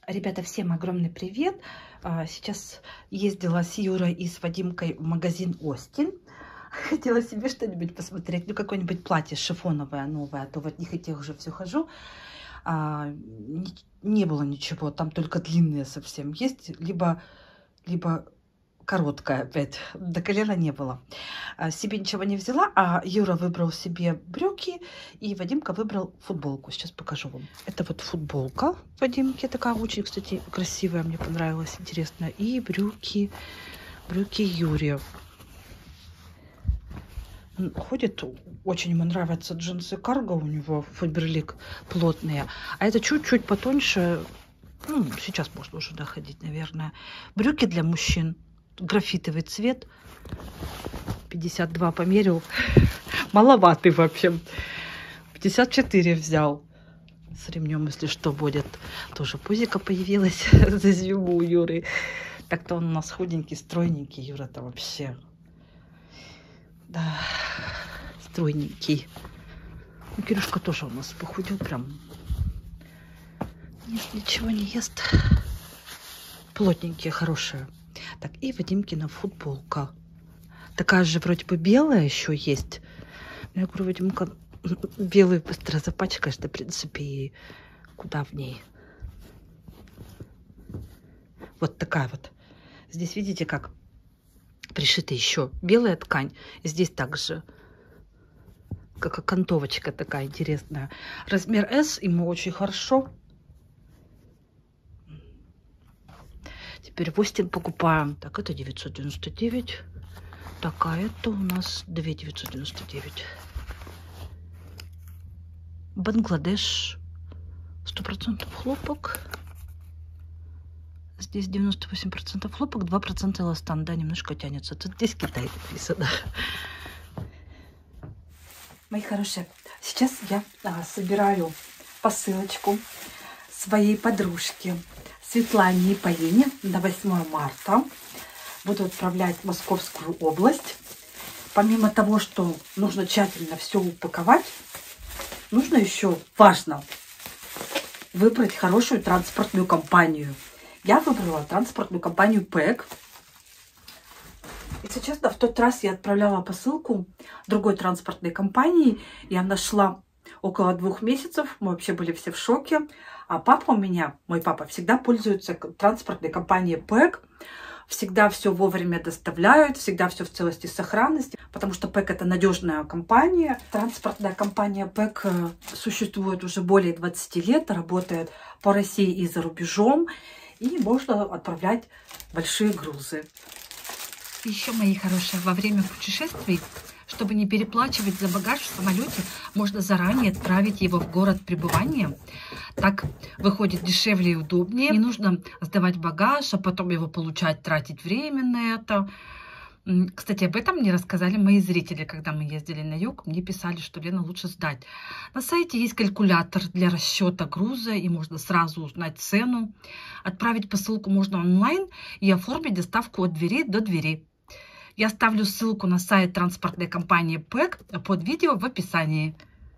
Ребята, всем огромный привет! Сейчас ездила с Юрой и с Вадимкой в магазин Остин. Хотела себе что-нибудь посмотреть, ну какое-нибудь платье шифоновое новое, а то в одних и тех же все хожу. Не было ничего, там только длинные совсем есть, либо короткая опять, до колена не было. Себе ничего не взяла, а Юра выбрал себе брюки, и Вадимка выбрал футболку. Сейчас покажу вам. Это вот футболка Вадимки, такая очень, кстати, красивая, мне понравилась, интересная. И брюки Юрия. Он ходит, очень ему нравятся джинсы карго, у него Фаберлик плотные, а это чуть-чуть потоньше, ну, сейчас можно уже доходить, наверное. Брюки для мужчин. Графитовый цвет, 52 померил, маловатый в общем, 54 взял с ремнем, если что будет. Тоже пузика появилась за зиму у Юры. Так-то он у нас худенький, стройненький, Юра-то вообще, да, стройненький. Ну, Кирюшка тоже у нас похудел прям, нет, ничего не ест, плотненькие, хорошие. Так, и Вадимкина футболка. Такая же вроде бы белая еще есть. Я говорю, Вадимка, белый быстро запачкаешь, да, в принципе, и куда в ней. Вот такая вот. Здесь видите, как пришита еще белая ткань. И здесь также как окантовочка такая интересная. Размер S ему очень хорошо. Теперь в Остин покупаем. Так, это 999. Так, а это у нас 2999. Бангладеш. 100% хлопок. Здесь 98% хлопок, 2% эластан. Да, немножко тянется. Тут здесь Китай написано. Мои хорошие, сейчас я собираю посылочку своей подружке Светлане и Полине на 8 марта. Буду отправлять в Московскую область. Помимо того, что нужно тщательно все упаковать, нужно еще, важно, выбрать хорошую транспортную компанию. Я выбрала транспортную компанию ПЭК. И сейчас, да, в тот раз я отправляла посылку другой транспортной компании. Я нашла около 2 месяцев. Мы вообще были все в шоке. А папа у меня, мой папа, всегда пользуется транспортной компанией ПЭК. Всегда все вовремя доставляют, всегда все в целости и сохранности, потому что ПЭК это надежная компания. Транспортная компания ПЭК существует уже более 20 лет, работает по России и за рубежом, и можно отправлять большие грузы. Еще, мои хорошие, во время путешествий, чтобы не переплачивать за багаж в самолете, можно заранее отправить его в город пребывания. Так выходит дешевле и удобнее. Не нужно сдавать багаж, а потом его получать, тратить время на это. Кстати, об этом мне рассказали мои зрители, когда мы ездили на юг. Мне писали, что, Лена, лучше сдать. На сайте есть калькулятор для расчета груза, и можно сразу узнать цену. Отправить посылку можно онлайн и оформить доставку от двери до двери. Я оставлю ссылку на сайт транспортной компании ПЭК под видео в описании.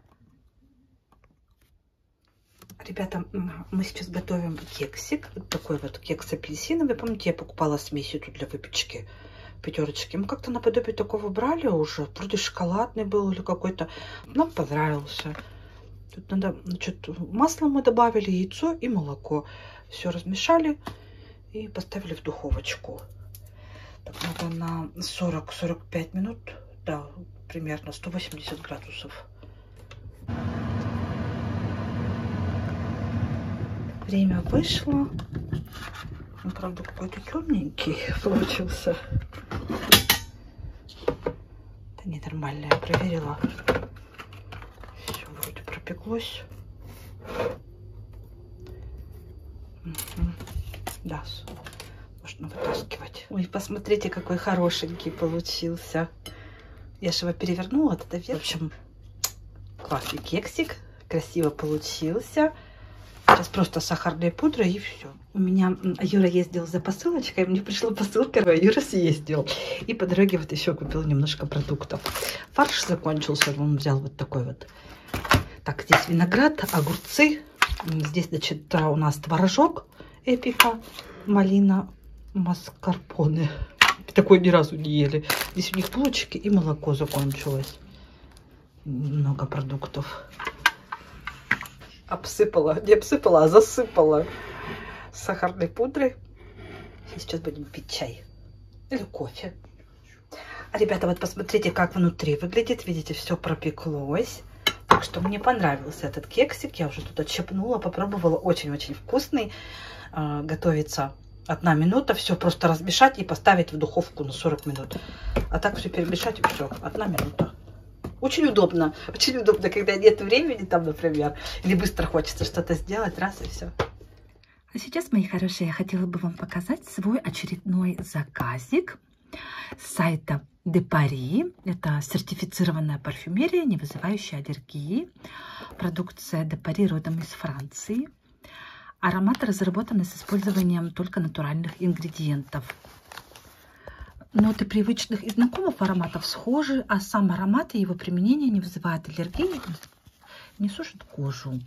Ребята, мы сейчас готовим кексик. Вот такой вот кекс апельсиновый. Помните, я покупала смесь эту для выпечки в Пятерочке. Мы как-то наподобие такого брали уже. Вроде шоколадный был или какой-то. Нам понравился. Тут надо, значит, масло мы добавили, яйцо и молоко. Все размешали и поставили в духовочку. Так, надо на 40-45 минут. Да, примерно 180 градусов. Время вышло. Он, правда, какой-то темненький получился. Да ненормально, я проверила. Все вроде пропеклось. Да, можно вытаскивать. Ой, посмотрите, какой хорошенький получился. Я же его перевернула, тогда вверх. В общем, классный кексик. Красиво получился. Сейчас просто сахарная пудра и все. У меня Юра ездил за посылочкой, мне пришла посылка, а Юра съездил. И по дороге вот еще купил немножко продуктов. Фарш закончился, он взял вот такой вот. Так, здесь виноград, огурцы. Здесь, значит, у нас творожок. Эпика малина маскарпоне. Такой ни разу не ели. Здесь у них булочки и молоко закончилось. Много продуктов. Обсыпала, не обсыпала, а засыпала сахарной пудрой. И сейчас будем пить чай или кофе. А, ребята, вот посмотрите, как внутри выглядит. Видите, все пропеклось. Так что мне понравился этот кексик. Я уже тут отщепнула, попробовала. Очень-очень вкусный. Готовится 1 минута. Все просто размешать и поставить в духовку на 40 минут. А так все перемешать и все. 1 минута. Очень удобно, когда нет времени там, например, или быстро хочется что-то сделать, раз и все. А сейчас, мои хорошие, я хотела бы вам показать свой очередной заказик с сайта De Paris. Это сертифицированная парфюмерия, не вызывающая аллергии. Продукция De Paris родом из Франции. Ароматы разработаны с использованием только натуральных ингредиентов. Ноты привычных и знакомых ароматов схожи, а сам аромат и его применение не вызывает аллергии, не сушит кожу.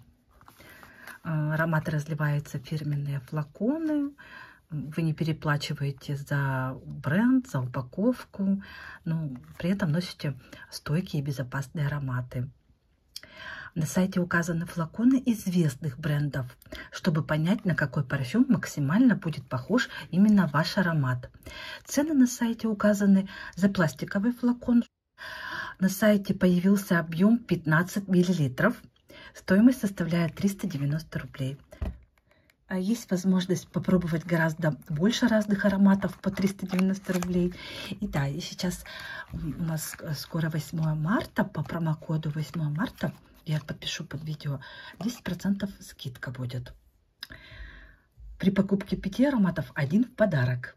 Ароматы разливаются в фирменные флаконы. Вы не переплачиваете за бренд, за упаковку, но при этом носите стойкие и безопасные ароматы. На сайте указаны флаконы известных брендов, чтобы понять, на какой парфюм максимально будет похож именно ваш аромат. Цены на сайте указаны за пластиковый флакон. На сайте появился объем 15 мл. Стоимость составляет 390 рублей. Есть возможность попробовать гораздо больше разных ароматов по 390 рублей. И да, и сейчас у нас скоро 8 марта, по промокоду 8 марта, я подпишу под видео, 10% скидка будет. При покупке 5 ароматов 1 в подарок.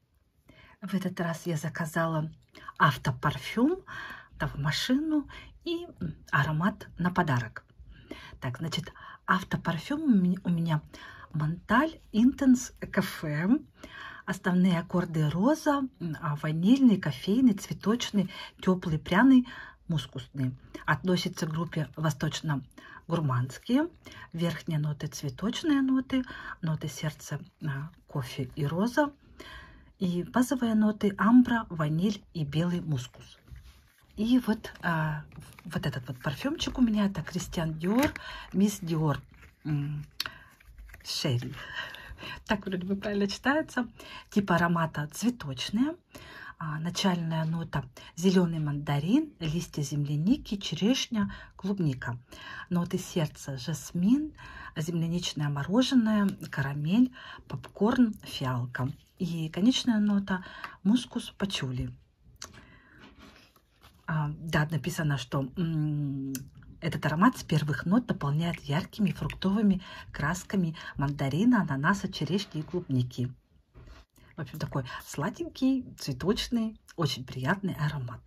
В этот раз я заказала автопарфюм в машину и аромат на подарок. Так, значит, автопарфюм у меня Монталь Intense Кафе. Основные аккорды: роза, ванильный, кофейный, цветочный, теплый, пряный, мускусный. Относится к группе восточно-гурманские. Верхние ноты цветочные ноты, ноты сердца, кофе и роза. И базовые ноты амбра, ваниль и белый мускус. И вот этот вот парфюмчик у меня, это Кристиан Диор, Мисс Диор Шерри. Так вроде бы правильно читается. Тип аромата цветочные. Начальная нота зеленый мандарин, листья земляники, черешня, клубника. Ноты сердца жасмин, земляничное мороженое, карамель, попкорн, фиалка. И конечная нота мускус пачули. Да, написано, что этот аромат с первых нот дополняет яркими фруктовыми красками мандарина, ананаса, черешни и клубники. В общем, такой сладенький, цветочный, очень приятный аромат.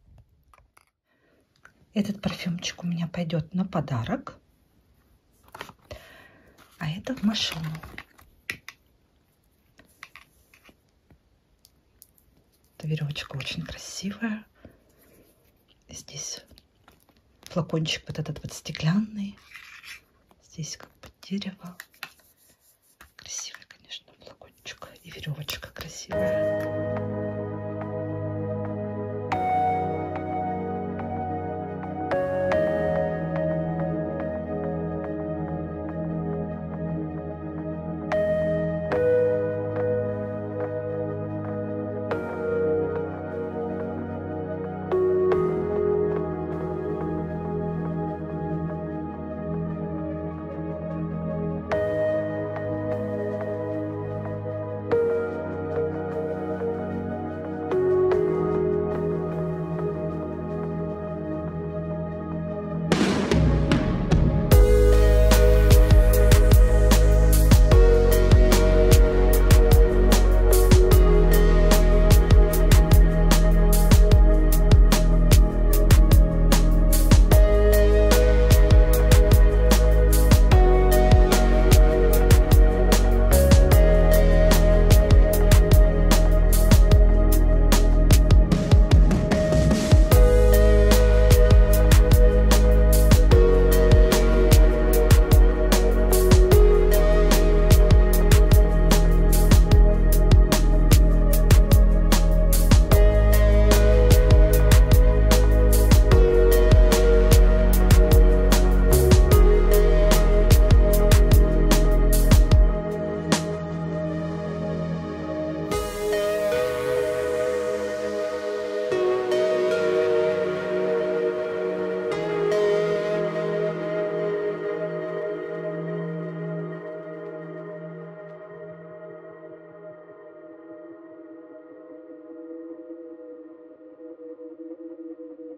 Этот парфюмчик у меня пойдет на подарок, а это в машину. Эта веревочка очень красивая. Здесь флакончик вот этот вот стеклянный. Здесь как бы дерево. Красивый, конечно, флакончик. И веревочка красивая.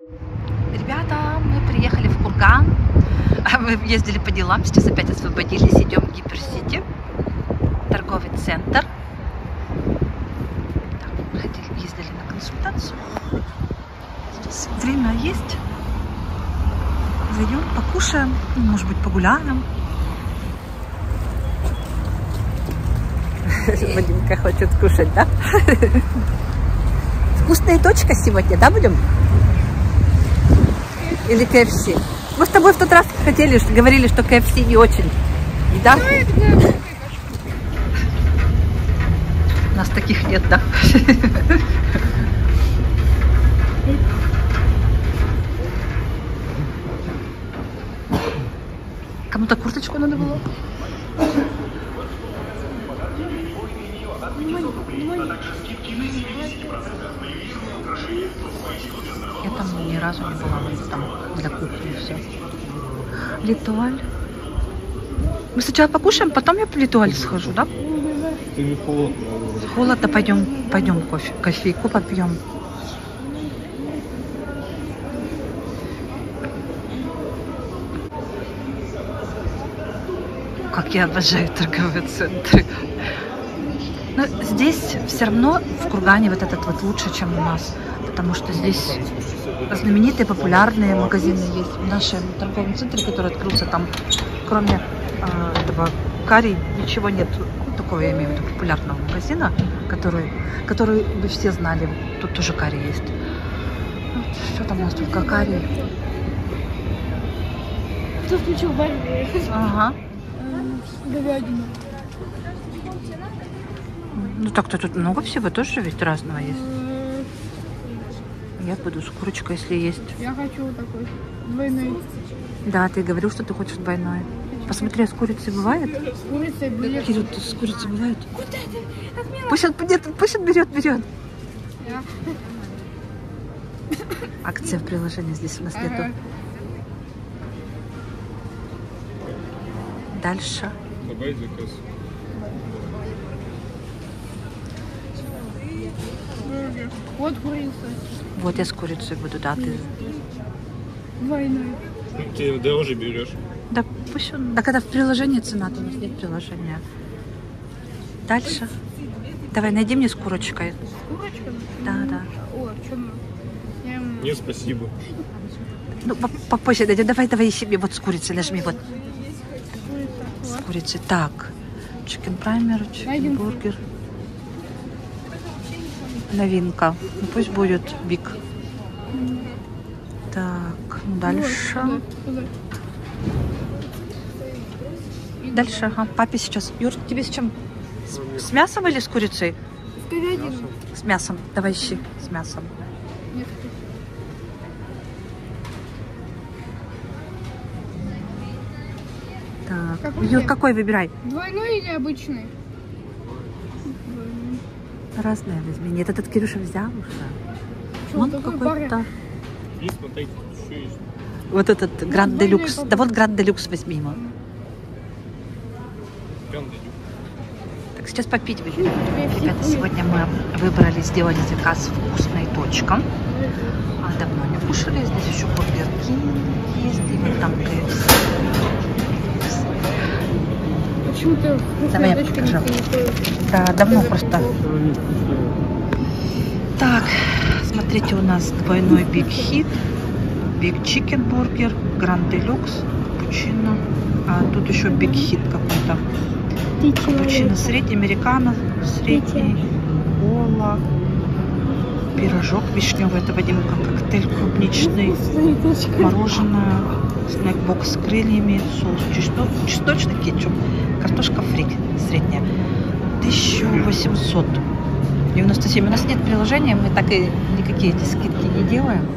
Ребята, мы приехали в Курган. Мы ездили по делам, сейчас опять освободились. Идем в Гиперсити, торговый центр. Ездили на консультацию. Сейчас время есть. Зайдем, покушаем, может быть, погуляем. Вадимка хочет кушать, да? Вкусная точка сегодня, да, будем? Или КФС? Мы с тобой в тот раз хотели, говорили, что КФС не очень. Да? У нас таких нет, да? Кому-то курточку надо было? Я там ни разу не была, там для кухни все. Литуаль. Мы сначала покушаем, потом я в Литуаль схожу, да? Холодно, пойдем кофейку попьем. Как я обожаю торговые центры. Но здесь все равно в Кургане вот этот вот лучше, чем у нас. Потому что здесь знаменитые, популярные магазины есть. В нашем торговом центре, который открылся там, кроме этого карри, ничего нет. Такого я имею в виду популярного магазина, который вы все знали. Тут тоже карри есть. Вот, что там у нас только карри? Кто включил барь? Ага. Говядину. Ну так-то тут много всего тоже ведь разного есть. Я буду с курочкой, если есть. Я хочу такой двойной. Да, ты говорил, что ты хочешь двойной. Посмотри, а с курицей бывает? С курицей будет. Кирилл, с курицей бывает? Пусть он берет. Я. Акция в приложении здесь у нас нету. Ага. Дальше. Добавить заказ. Бургер. Вот курица. Вот я с курицей буду, да, ты. Двойной. Ну, ты дороже берешь. Да пусть он. Да когда в приложении цена, то у нас нет приложения. Дальше. Давай, найди мне с курочкой. Курочка? Да. О, что мы? Нет, спасибо. Ну, попозже дойдем. Давай, ищи мне вот с курицей, нажми вот. Курица. С курицей. Так. Чикен праймер, чикен бургер. Новинка. Ну, пусть будет биг. Так, дальше. Дальше, ага. Папе сейчас. Юр, тебе с чем? С мясом или с курицей? С говядиной. С мясом. Давай ищи с мясом. Нет. Так. Какой Юр, тебе? какой выбирай? Двойной или обычный? Разные возьми. Нет, этот Кирюша взял уже. Что, Вон такой какой-то. И смотрите, еще есть. Вот этот Гранд двойной Делюкс. попробуй. Да вот Гранд Делюкс возьми его. Так, сейчас попить выйдем. Ребята, сегодня мы выбрали, сделали заказ вкусной точка. Давно не кушали. Здесь еще Бургер Кинг есть. И вот там КФС. Почему-то Давай я точка покажу. не стоит. Да, давно просто. Так, смотрите, у нас двойной Биг Хит, Биг Чикен Бургер, Гранд Делюкс, капучино. А тут еще Биг Хит какой-то. Капучино средний, американо средний, кола, пирожок вишневый, это Вадимка, коктейль клубничный, мороженое, снэкбокс с крыльями, соус чесночный, кетчуп, картошка фри средняя, 1897. У нас нет приложения, мы так и никакие эти скидки не делаем.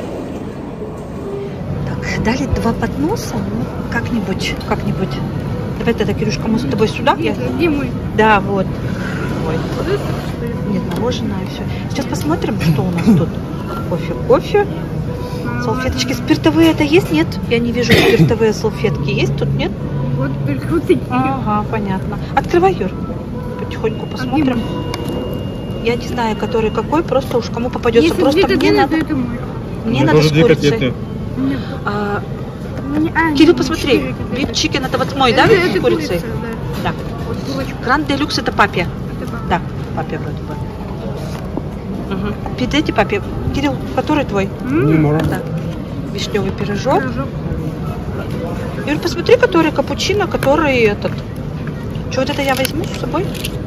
Дали 2 подноса, ну, как-нибудь Давай тогда, Кирюшка, мы с тобой сюда. Где мы? Да, вот. Ой. Вот это, что ли? Нет, мороженое, все. Сейчас посмотрим, что у нас тут. Кофе. Салфеточки спиртовые это есть? Нет? Я не вижу спиртовые салфетки. Есть тут? Нет? Вот только вот такие. Ага, понятно. Открывай, Юр. Потихоньку посмотрим. Я не знаю, который какой, просто уж кому попадется. Если Просто две мне котлеты, надо, то это мой. мне надо с курицей. Нет. А, Кирилл, Кирилл, посмотри, биф чикен это вот мой, да, с курицей? Да. Да. Вот булочка. Гранд Делюкс это папе. Это папа. Да, папе вроде бы. Угу. Пидете папе. Кирилл, который твой? Да. Вишневый пирожок. Пирожок. Юр, посмотри, который капучино, который этот. Что вот это я возьму с собой?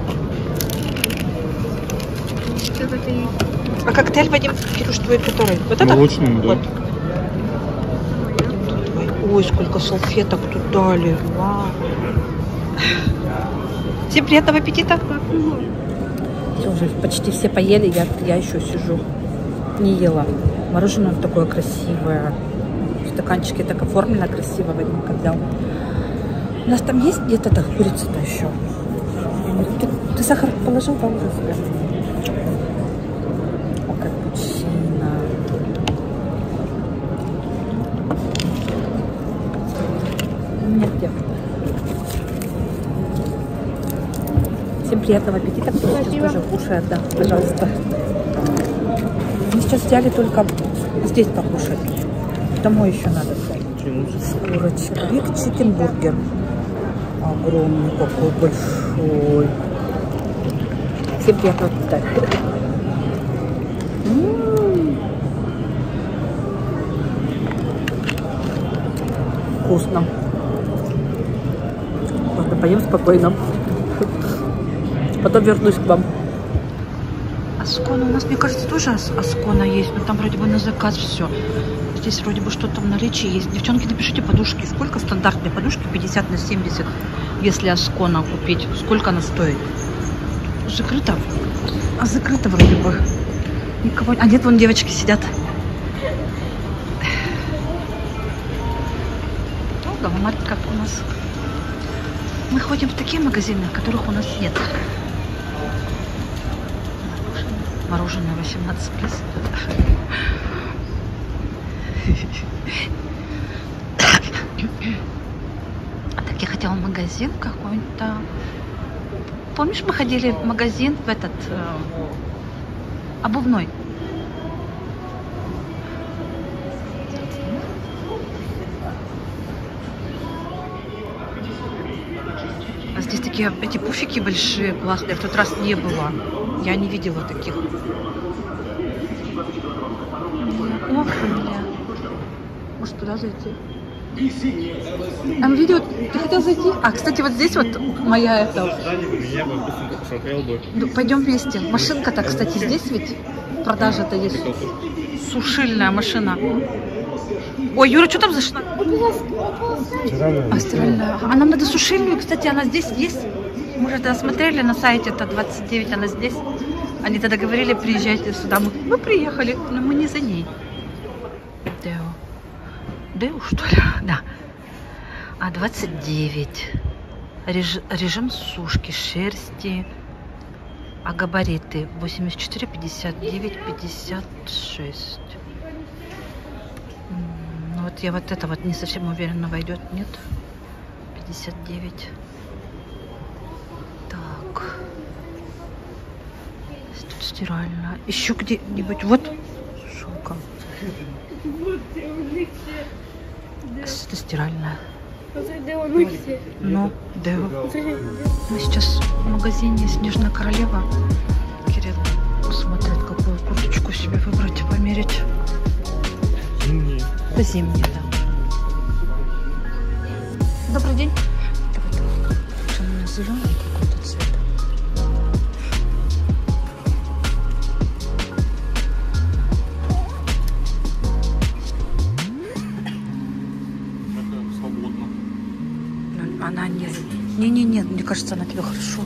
Как это есть? А коктейль, Вадим, Кирюш, твой который? Вот это? Молочный, да. Вот. Ой, сколько салфеток тут дали. Вау. Всем приятного аппетита. Все, уже почти все поели, я еще сижу. Не ела. Мороженое такое красивое. В стаканчике так оформлено красиво, Вадимка взял. У нас там есть где-то так курица-то еще? Ты сахар положил, да, уже себе? О, капучино. Нет, где? Всем приятного аппетита, кто сейчас тоже кушает, да, пожалуйста. Мы сейчас взяли только здесь покушать. Домой еще надо. С курочкой. Биг чикен бургер. Огромный, какой большой. Всем приятного аппетита. Вкусно. Ладно, поем спокойно. Потом вернусь к вам. Аскона у нас, мне кажется, тоже Аскона есть, но там вроде бы на заказ все. Здесь вроде бы что-то в наличии есть. Девчонки, напишите подушки. Сколько стандартные подушки? 50 на 70. Если Аскона купить, сколько она стоит? Закрыто. А закрыто вроде бы. Никого. А нет, вон девочки сидят. Ну, Галмарт как у нас. Мы ходим в такие магазины, которых у нас нет. Мороженое 18 плюс. Так, я хотела в магазин какой-то. Помнишь, мы ходили в магазин в этот обувной? А здесь такие эти пуфики большие, классные. В тот раз не было. Я не видела таких. О, бля. Может, туда зайти? Видео, ты хотел зайти? А, кстати, вот здесь вот моя это... Я бы быстренько посмотрел бы. Пойдем вместе. Машинка-то, кстати, здесь ведь продажа-то есть. Сушильная машина. Ой, Юра, что там за шина? А, стиральная. А нам надо сушильную, кстати, она здесь есть. Мы же тогда смотрели на сайте, это 29, она здесь. Они тогда говорили, приезжайте сюда. Мы приехали, но мы не за ней. Део, что ли? Да. А 29. Режим сушки, шерсти. А габариты 84, 59, 56. Ну вот я вот это вот не совсем уверена, войдет, нет? 59. Так. Тут стиральная. Еще где-нибудь. Вот. Шелка. Это стиральная. Ну, да. Мы сейчас в магазине Снежная Королева. Кирилл смотрит, какую курточку себе выбрать, померить. Зимние. Это зимняя, да. Добрый день. Давай. Что у нас зеленый какой-то цвет? Свободно. Она не, мне кажется, она тебе хорошо.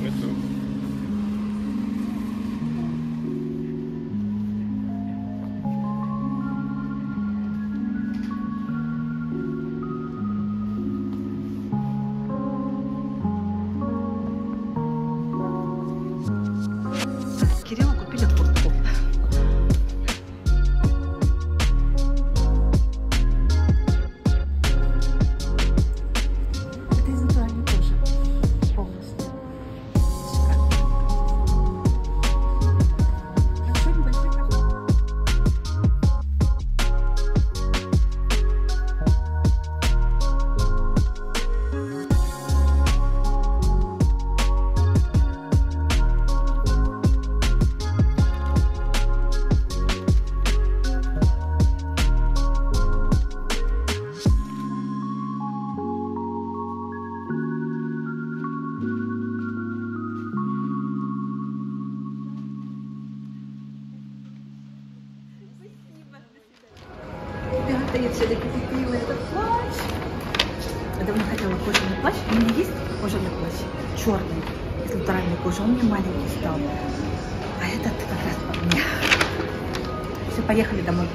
Я все-таки купила этот плащ. Я давно хотела кожаный плащ. У меня есть кожаный плащ, черный, из натуральной кожи. Он мне маленький стал. А этот как раз по мне. Все, поехали домой.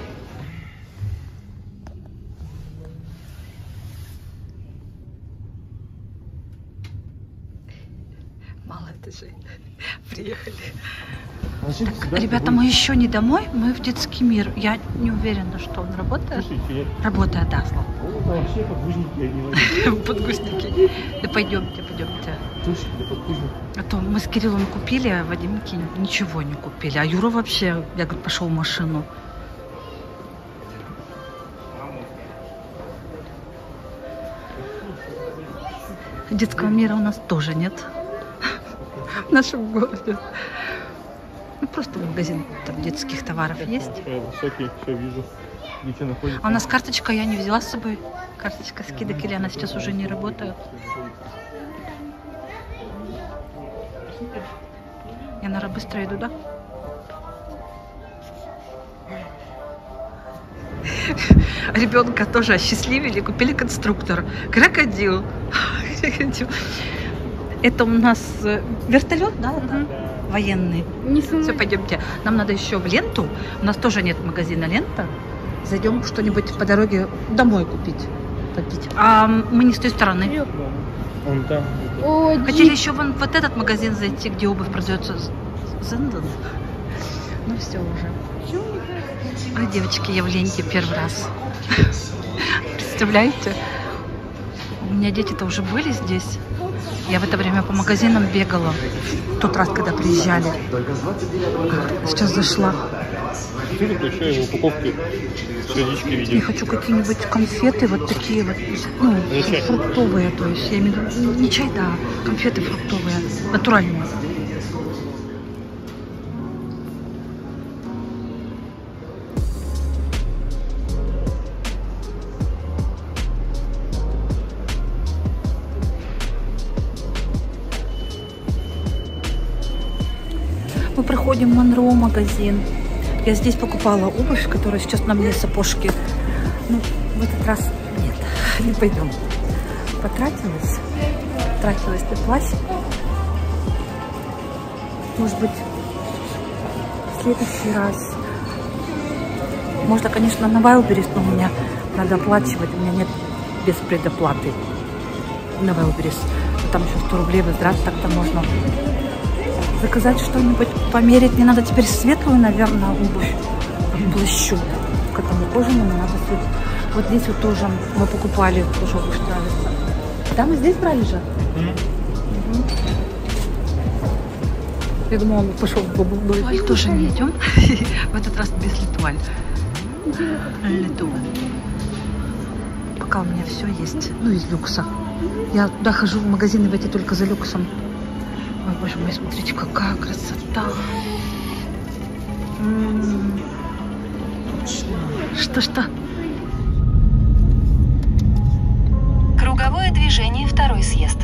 Мало ты же. Приехали. Так, Ребята, мы еще не домой, мы в детский мир. Я не уверена, что он работает. Работает, да, слава богу. Вообще подгузники одни. Подгузники. Да пойдемте. Точно, подгузники. А то мы с Кириллом купили, а Вадимке ничего не купили. А Юра вообще, я говорю, пошел в машину. Детского мира у нас тоже нет. В нашем городе. Ну, просто магазин там детских товаров есть. Высокий, все вижу. Где находится. А у нас карточка, я не взяла с собой. Карточка скидок, или она сейчас уже не работает. Я, наверное, быстро иду, да? Ребенка тоже осчастливили, купили конструктор. Крокодил. Это у нас вертолет, да? Военный. Не сумма. Все, пойдемте. Нам надо еще в Ленту. У нас тоже нет магазина Лента. Зайдем что-нибудь по дороге домой купить. Попить. А мы не с той стороны. Он там. Ой, Хотели еще вон вот этот магазин зайти, где обувь продается. Зенден. Ну все уже. А, девочки, я в Ленте первый раз. Представляете? У меня дети-то уже были здесь. Я в это время по магазинам бегала. В тот раз, когда приезжали. Сейчас зашла. Тут еще и в упаковке сердечки Я видел. хочу какие-нибудь конфеты, вот такие вот, ну, фруктовые, то есть, я имею в виду, не чай, да, конфеты фруктовые, натуральные. Мы проходим Монро магазин. Я здесь покупала обувь, которая сейчас на мне сапожки. Ну, в этот раз нет, не пойдем. Потратилась на плащ. Может быть, в следующий раз. Можно, конечно, на Wildberries, но у меня надо оплачивать. У меня нет без предоплаты на Wildberries. Там еще 100 рублей возврат, так-то можно заказать что-нибудь, померить. Мне надо теперь светлую, наверное, обувь к плащу. К этому кожаному надо судить. Вот здесь вот тоже мы покупали, тоже обувь нравится. Да, мы здесь брали же? Угу. Я думала, он пошел в обувь. Тоже не идем. В этот раз без Литуаль. Пока у меня все есть. Ну, из люкса. Я туда хожу в магазины в эти только за люксом. Ой, боже мой, смотрите, какая красота. Что? Круговое движение, второй съезд.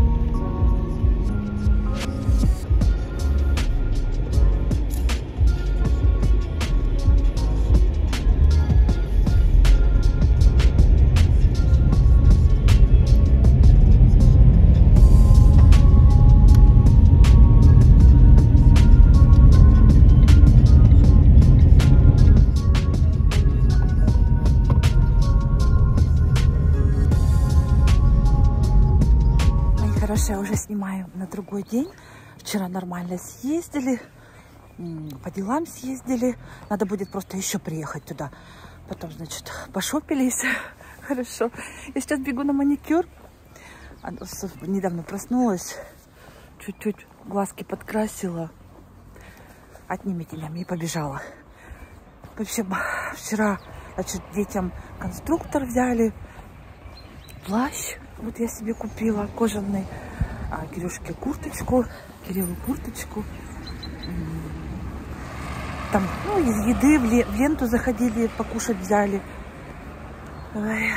Я уже снимаю на другой день. Вчера нормально съездили, по делам съездили. Надо будет просто еще приехать туда. Потом, значит, пошопились. Хорошо. Я сейчас бегу на маникюр. Недавно проснулась. Чуть-чуть глазки подкрасила. Одними тенями и побежала. Вообще, вчера, значит, детям конструктор взяли. Плащ. Вот я себе купила кожаный, а Кирюшке курточку, Кириллу курточку. Там, ну, из еды в Ленту заходили, покушать взяли. Ой.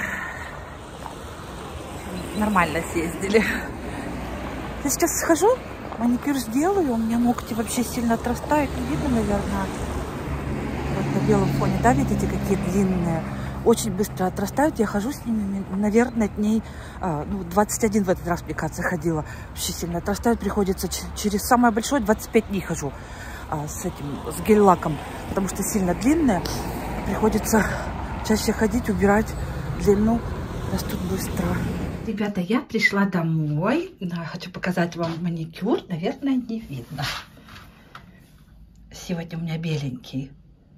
Нормально съездили. Я сейчас схожу, маникюр сделаю, у меня ногти вообще сильно отрастают. Не видно, наверное, вот на белом фоне, да, видите, какие длинные. очень быстро отрастают. Я хожу с ними, наверное, дней 21 в этот раз, мне кажется, ходила. Очень сильно отрастают. Приходится через самое большое 25 дней хожу с гель-лаком, потому что сильно длинные. Приходится чаще ходить, убирать длину. Растут быстро. Ребята, я пришла домой. Хочу показать вам маникюр. Наверное, не видно. Сегодня у меня беленький.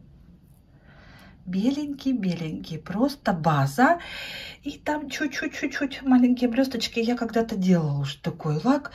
Беленький, просто база. И там чуть-чуть маленькие блесточки. Я когда-то делала уже такой лак.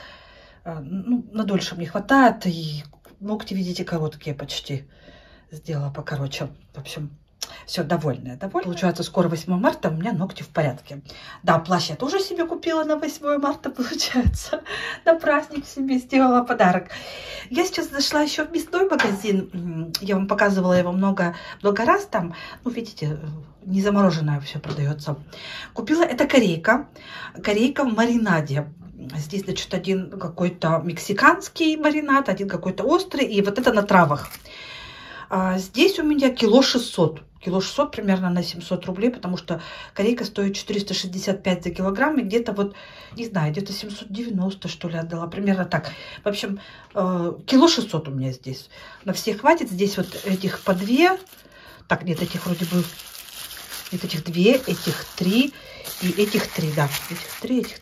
Ну, на дольше мне хватает. И ногти, видите, короткие почти. Сделала покороче. В общем, все, довольная. Получается, скоро 8 марта, у меня ногти в порядке. Да, плащ я тоже себе купила на 8 марта, получается. На праздник себе сделала подарок. Я сейчас зашла еще в мясной магазин. Я вам показывала его много раз там. Ну, видите, не замороженное все продается. Купила, это корейка. Корейка в маринаде. Здесь, значит, один какой-то мексиканский маринад, один какой-то острый. И вот это на травах. Здесь у меня кило 600. Кило 600 примерно на 700 рублей, потому что корейка стоит 465 за килограмм. И где-то вот, не знаю, где-то 790, что ли, отдала. Примерно так. В общем, кило 600 у меня здесь. На всех хватит. Здесь вот этих по 2. Так, нет, этих вроде бы... Нет, этих 2, этих 3 и этих 3, да. Этих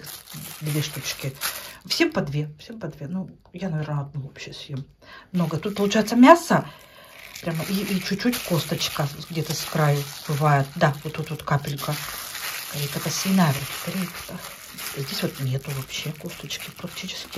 2 штучки. Всем по 2. Ну, я, наверное, одну вообще съем. Много. Тут получается мясо. Прямо и чуть-чуть косточка где-то с краю бывает. Да, вот тут вот капелька. Корейка-то свиная вроде, корейка-то. Здесь вот нету вообще косточки практически.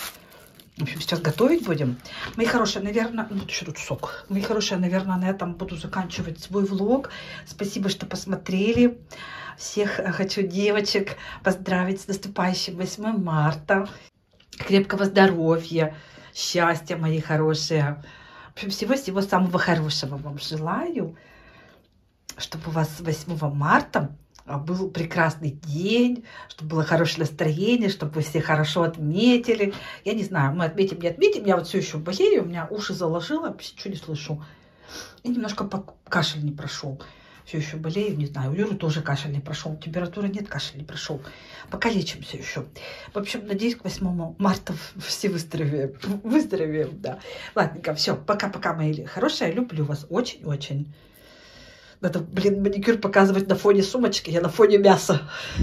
В общем, сейчас готовить будем. Мои хорошие, наверное, ну, еще тут сок. Мои хорошие, наверное, на этом буду заканчивать свой влог. Спасибо, что посмотрели. Всех хочу, девочек, поздравить с наступающим 8 марта. Крепкого здоровья, счастья, мои хорошие. В общем, всего-всего самого хорошего вам желаю. Чтобы у вас 8 марта был прекрасный день, чтобы было хорошее настроение, чтобы вы все хорошо отметили. Я не знаю, мы отметим, не отметим. Я вот все еще болею, у меня уши заложило, вообще ничего не слышу. И немножко кашель не прошел. Все еще болею, не знаю. У Юры тоже кашель не прошел. Температура нет, кашель не прошел. Пока лечимся еще. В общем, надеюсь, к 8 марта все выздоровеем. Выздоровеем, да. Ладненько, все. Пока-пока, мои хорошие. Люблю вас очень-очень. Надо, блин, маникюр показывать на фоне сумочки, я на фоне мяса.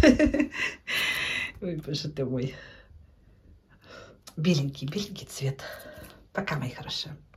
Ой, боже ты мой. Беленький цвет. Пока, мои хорошие.